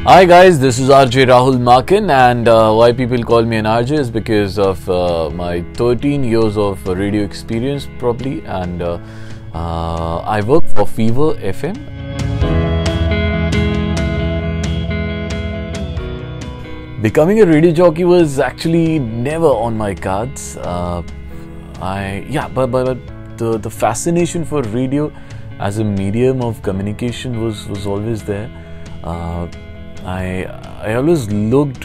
Hi guys, this is RJ Rahul Makin, and why people call me an RJ is because of my 13 years of radio experience probably, and I work for Fever FM. Becoming a radio jockey was actually never on my cards. But the fascination for radio as a medium of communication was always there. I always looked,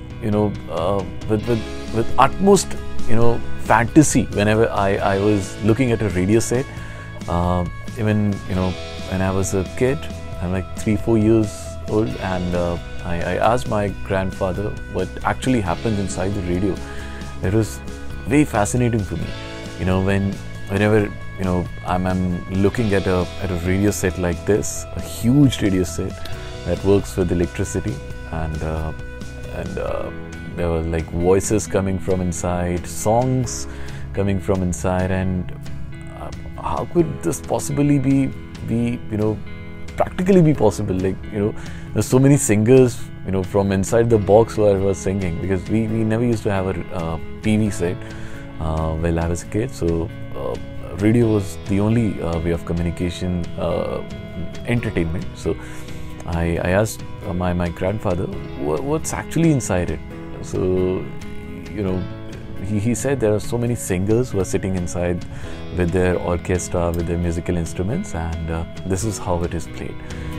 with utmost, fantasy whenever I was looking at a radio set. Even, when I was a kid, I'm like 3-4 years old, and I asked my grandfather what actually happens inside the radio. It was very fascinating for me. Whenever I'm looking at a radio set like this, a huge radio set that works with electricity, and there were like voices coming from inside, songs coming from inside, and how could this possibly be practically be possible? There's so many singers from inside the box who were singing, because we never used to have a TV set while I was a kid, so radio was the only way of communication, entertainment. So I asked my grandfather what's actually inside it. So he said there are so many singers who are sitting inside with their orchestra, with their musical instruments, and this is how it is played.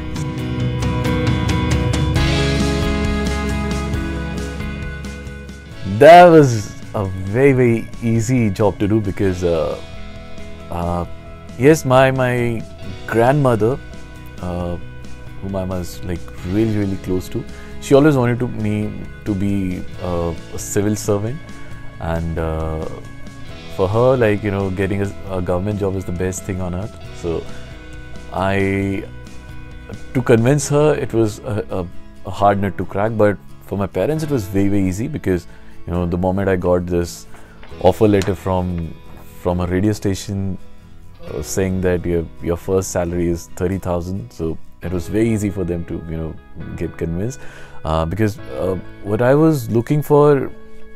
That was a very easy job to do, because yes, my grandmother, whom I was like really close to, she always wanted me to be a civil servant, and for her, getting a government job is the best thing on earth. So to convince her, it was a hard nut to crack, but for my parents it was very easy, because the moment I got this offer letter from a radio station saying that your first salary is 30,000, so it was very easy for them to get convinced, because what I was looking for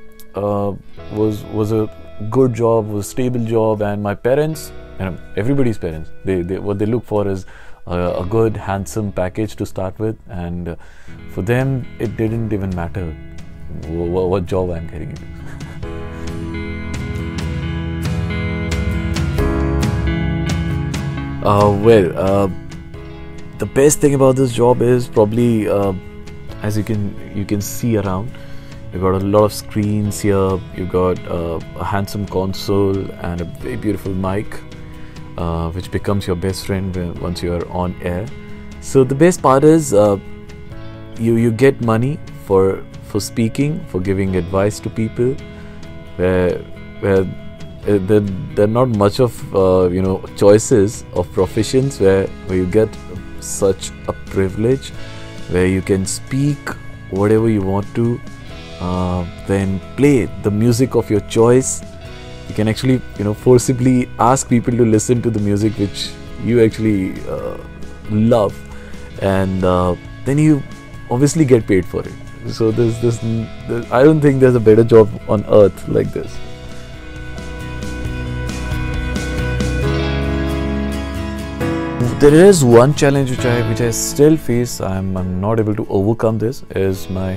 was a good job, was a stable job, and my parents, everybody's parents, they what they look for is a good handsome package to start with, and for them it didn't even matter what job I'm getting into. The best thing about this job is probably, as you can see around, you've got a lot of screens here, you've got a handsome console and a very beautiful mic, which becomes your best friend once you are on air. So the best part is you get money for speaking, for giving advice to people, where there are not much of choices of professions where you get such a privilege, where you can speak whatever you want to, then play the music of your choice. You can actually forcibly ask people to listen to the music which you actually love, and then you obviously get paid for it. So I don't think there's a better job on earth like this. There is one challenge which I still face. I'm not able to overcome this. Is my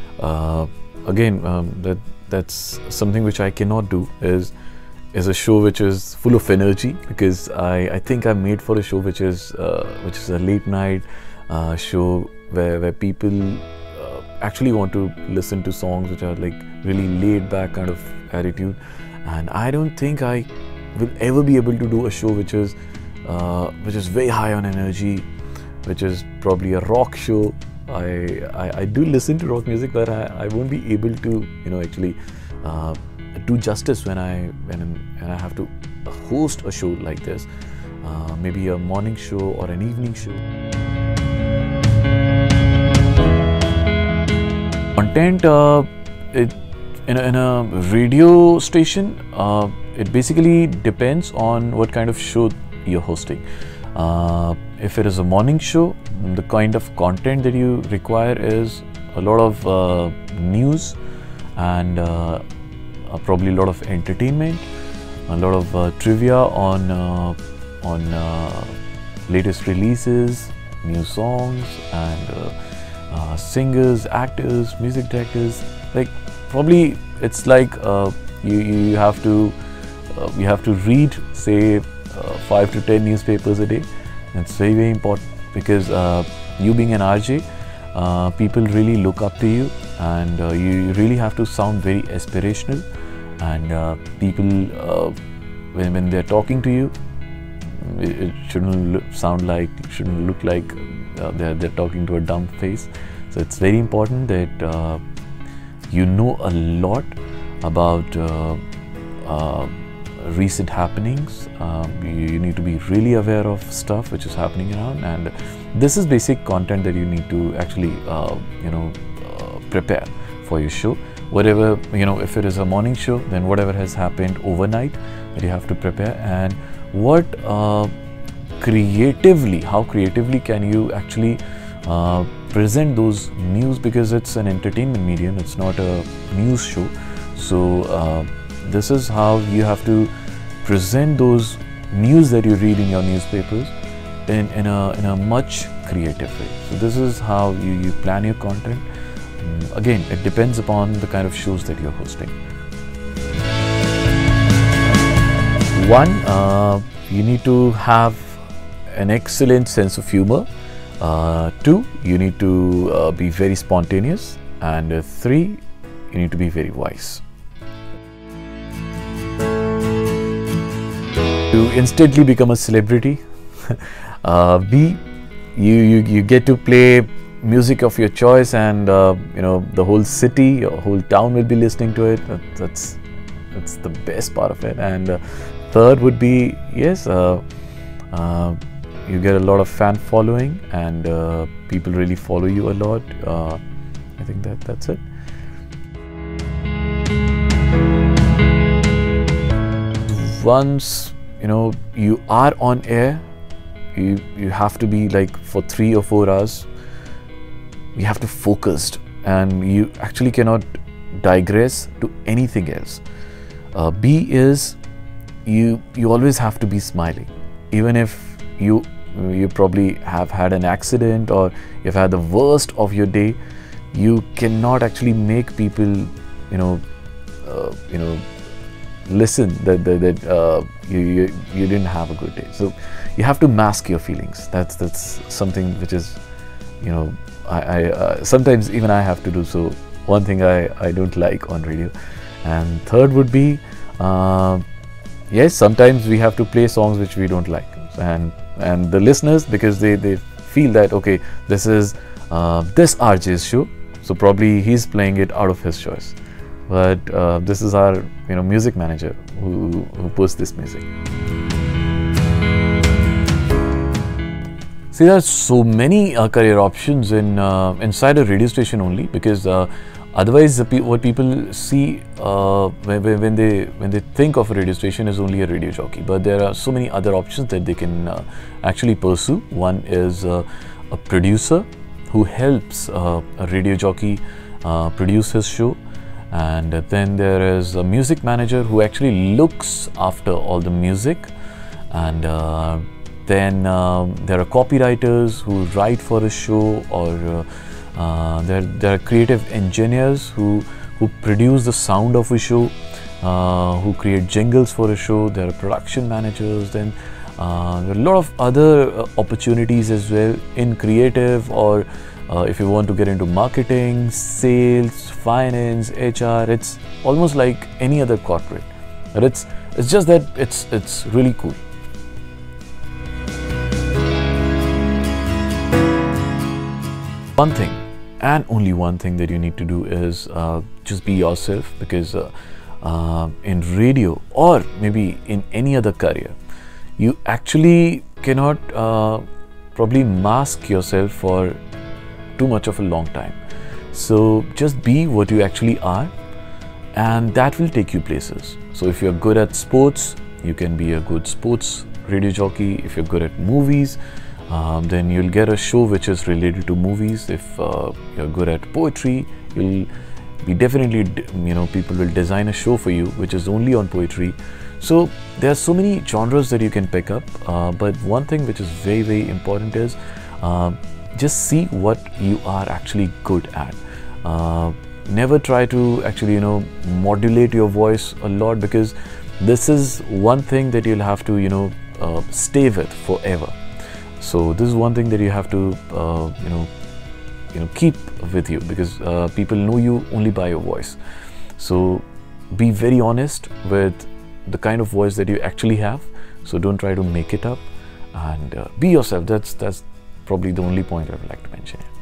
that's something which I cannot do. Is a show which is full of energy, because I think I'm made for a show which is a late night show where people actually want to listen to songs which are like really laid back kind of attitude, and I don't think I will ever be able to do a show which is very high on energy, which is probably a rock show. I do listen to rock music, but I won't be able to actually do justice when I have to host a show like this, maybe a morning show or an evening show. Content, in a radio station, it basically depends on what kind of show you're hosting. If it is a morning show, the kind of content that you require is a lot of news and probably a lot of entertainment, a lot of trivia on latest releases, new songs, and singers, actors, music directors. Like probably it's like you have to read, say, 5 to 10 newspapers a day. That's very, very important, because you being an RJ, people really look up to you, and you really have to sound very aspirational, and people when they're talking to you, it shouldn't look like they're talking to a dumb face. So it's very important that you know a lot about recent happenings. You need to be really aware of stuff which is happening around, and this is basic content that you need to actually prepare for your show. Whatever, if it is a morning show, then whatever has happened overnight that you have to prepare, and how creatively can you actually present those news, because it's an entertainment medium, it's not a news show. So this is how you have to present those news that you read in your newspapers in a much creative way. So this is how you plan your content. Again, it depends upon the kind of shows that you're hosting. One, you need to have an excellent sense of humor. Two, you need to be very spontaneous, and three, you need to be very wise. To instantly become a celebrity, B, you get to play music of your choice, and the whole city or whole town will be listening to it. That's the best part of it. And third would be, yes, you get a lot of fan following, and people really follow you a lot. I think that's it. Once you are on air, you have to be like for 3 or 4 hours. You have to focused, and you actually cannot digress to anything else. B is you always have to be smiling, even if you probably have had an accident or you've had the worst of your day. You cannot actually make people listen that you didn't have a good day. So you have to mask your feelings. That's something which is I sometimes even I have to do. So one thing I don't like on radio. And third would be yes, sometimes we have to play songs which we don't like, and the listeners, because they feel that okay, this is this RJ's show, so probably he's playing it out of his choice. But this is our music manager who puts this music. See, there are so many career options inside a radio station only, because otherwise what people see when they think of a radio station is only a radio jockey. But there are so many other options that they can actually pursue. One is a producer who helps a radio jockey produce his show. And then there is a music manager who actually looks after all the music. And then there are copywriters who write for a show, or there are creative engineers who produce the sound of a show, who create jingles for a show. There are production managers. Then there are a lot of other opportunities as well in creative, or if you want to get into marketing, sales, finance, HR. It's almost like any other corporate, but it's just that it's really cool. One thing, and only one thing, that you need to do is just be yourself, because in radio or maybe in any other career, you actually cannot probably mask yourself for too much of a long time. So just be what you actually are, and that will take you places. So if you're good at sports, you can be a good sports radio jockey. If you're good at movies, Then you'll get a show which is related to movies. If you're good at poetry, you'll be definitely, people will design a show for you which is only on poetry. So there are so many genres that you can pick up, but one thing which is very, very important is just see what you are actually good at. Never try to actually, modulate your voice a lot, because this is one thing that you'll have to, stay with forever. So this is one thing that you have to, keep with you, because people know you only by your voice. So be very honest with the kind of voice that you actually have. So don't try to make it up, and be yourself. That's probably the only point I would like to mention.